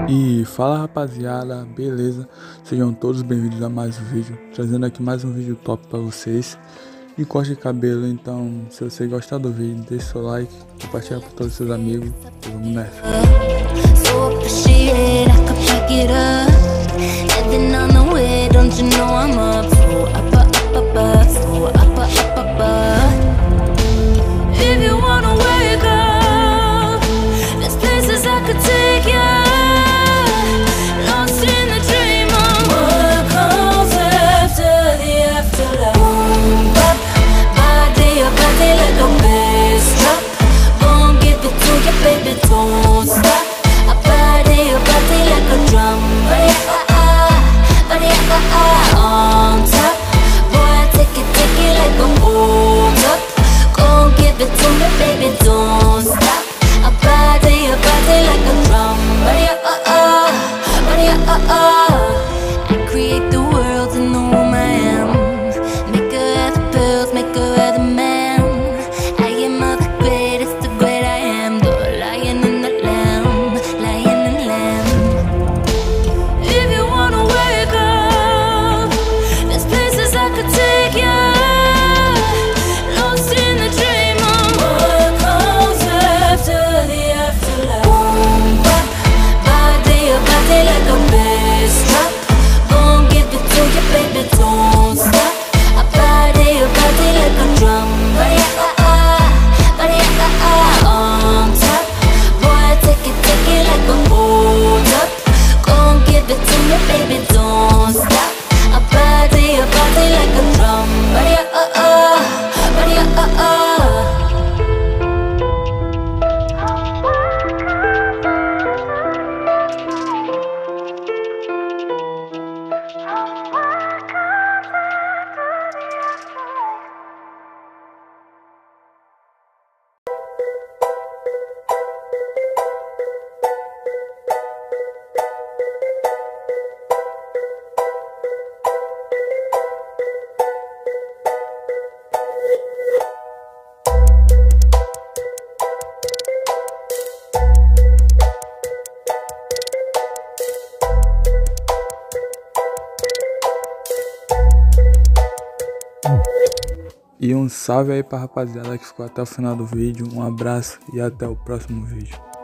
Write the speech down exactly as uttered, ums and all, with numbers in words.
E fala rapaziada, beleza? Sejam todos bem-vindos a mais um vídeo, trazendo aqui mais um vídeo top pra vocês. E corte de cabelo, então se você gostar do vídeo, deixe seu like, compartilha com todos os seus amigos e vamos nessa. Don't stop. I party, I party like a drum. Body ah ah, body ah ah on top. Boy, take it, take it like a hold up. Gon' give it to me, baby, don't stop. I party, I party like a drum. Body ah ah, body ah ah. I create the world in the womb I am. Make her have the pills, make her have the man. I am of the greatest, the great I am. The lion and the lamb, lion and lamb. If you wanna wake up, there's places I could take you. Lost in the dream of what comes after the afterlife. Boom, bop, body, a body like a bass drop. Gon' give it to you, baby, don't stop. A body, a body like a drum. Body, ah, ah, body, ah, ah, on top. Boy, take it, take it like a hold up. Gon' give it to me, baby, don't stop. A body, a body like a drum. Body, ah, ah, body, ah, ah. E um salve aí pra rapaziada que ficou até o final do vídeo, um abraço e até o próximo vídeo.